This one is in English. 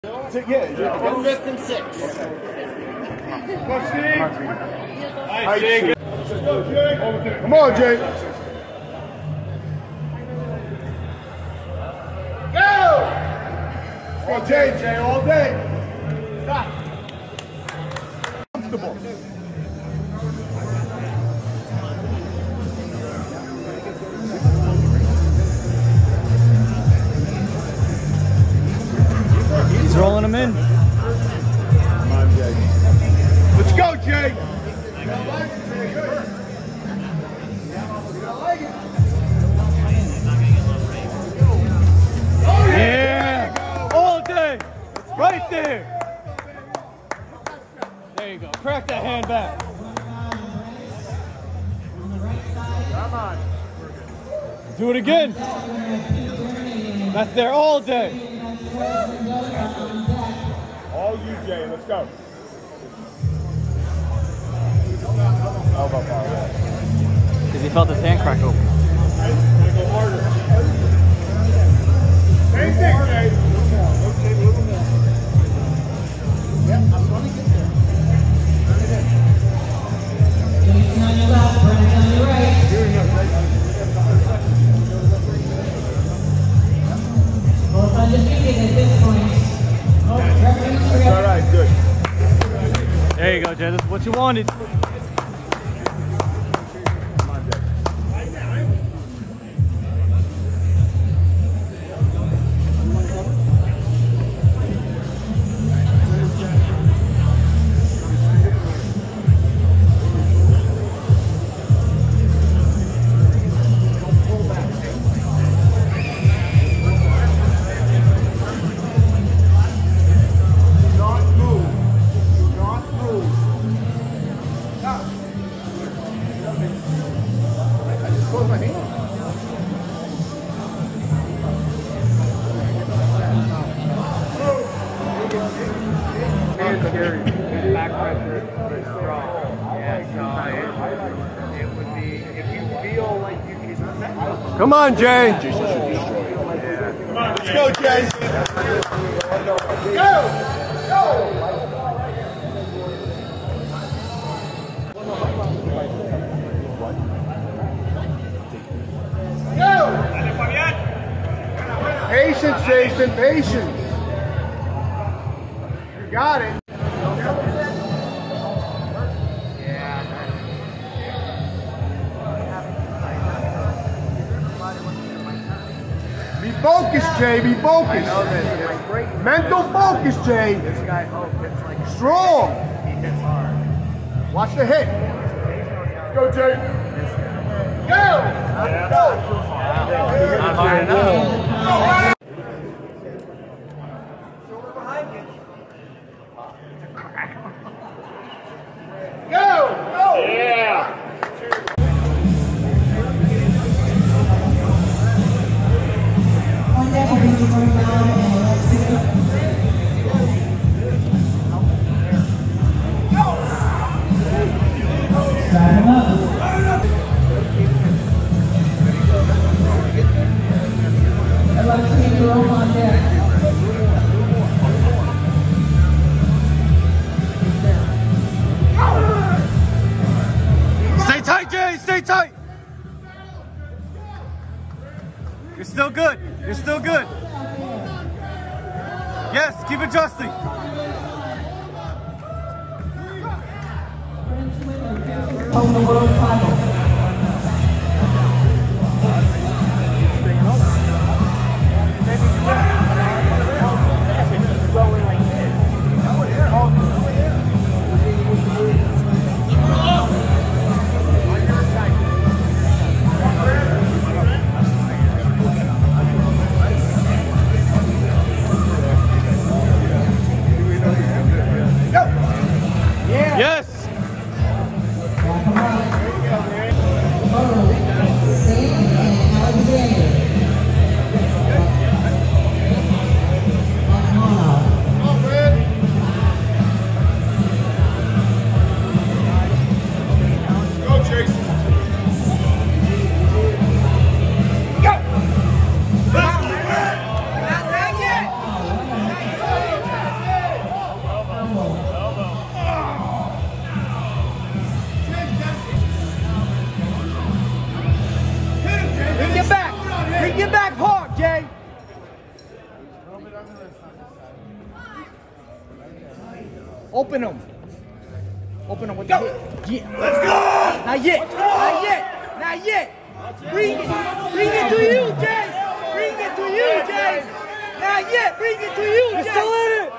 Yeah. 5th and 6. Come on, Jay. Go! Let's go, Jay, all day. Stop. Comfortable. He's rolling them in. Come on, Jay. Let's go, Jay. Yeah, all day, right there. There you go. Crack that hand back. Come on. Do it again. That's there all day. All you, Jay. Let's go. Elbow power. Because he felt his hand crack open. Go harder. Same thing, Jay. Okay, a little more. Yep, I'm going to get there. Jason on your left, Brennan on your right. Both undefeated at this point. That's all right, good. There you go, Jay. That's what you wanted. Back pressure is strong. Yeah, so it would be, if you feel like you can. Come on, Jay. Jason should destroy it. Yeah. Come on, let's go, Jay. Go! Go! Go! Patience, Jason, patience. You got it. Be focused, Jay. Be focused. Mental focus, Jay. This guy hits like strong. He hits hard. Watch the hit. Go, Jay. Go. Go. Not hard enough. Go. Go. Yeah. One deck will be going down and let's see. Start him up. I'd like to see you roll on deck. Stay tight, Jay. Stay tight. You're still good. You're still good. Yes, keep adjusting. Of the world final. Yes. Come on. Bring your back hard, Jay. Open them. Open them with the hip. Yeah. Let's go! Not yet. Not yet. Not yet. Bring it. Bring it to you, Jay. Bring it to you, Jay. Not yet. Bring it to you, Jay. You're still in it.